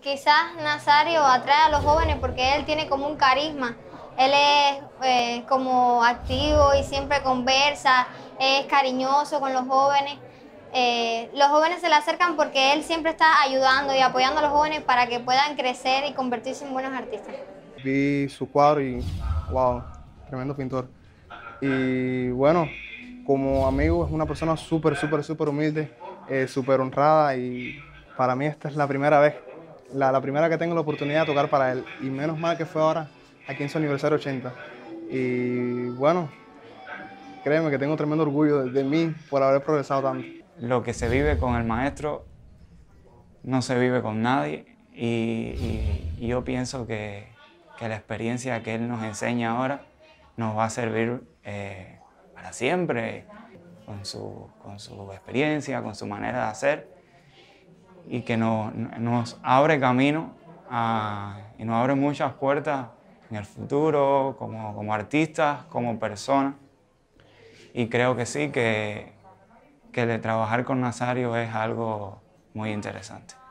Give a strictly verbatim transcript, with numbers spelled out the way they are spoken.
quizás Nazario atrae a los jóvenes porque él tiene como un carisma. Él es eh, como activo y siempre conversa, es cariñoso con los jóvenes. Eh, los jóvenes se le acercan porque él siempre está ayudando y apoyando a los jóvenes para que puedan crecer y convertirse en buenos artistas. Vi su cuadro y, wow, tremendo pintor. Y bueno, como amigo es una persona súper, súper, súper humilde, eh, súper honrada y para mí esta es la primera vez, la, la primera que tengo la oportunidad de tocar para él. Y menos mal que fue ahora, aquí en su aniversario ochenta. Y bueno, créeme que tengo tremendo orgullo de, de mí por haber progresado tanto. Lo que se vive con el maestro no se vive con nadie y, y, y yo pienso que, que la experiencia que él nos enseña ahora nos va a servir eh, para siempre, con su, con su experiencia, con su manera de hacer, y que nos, nos abre camino a, y nos abre muchas puertas en el futuro, como, como artistas, como personas. Y creo que sí, que, que el trabajar con Nazario es algo muy interesante.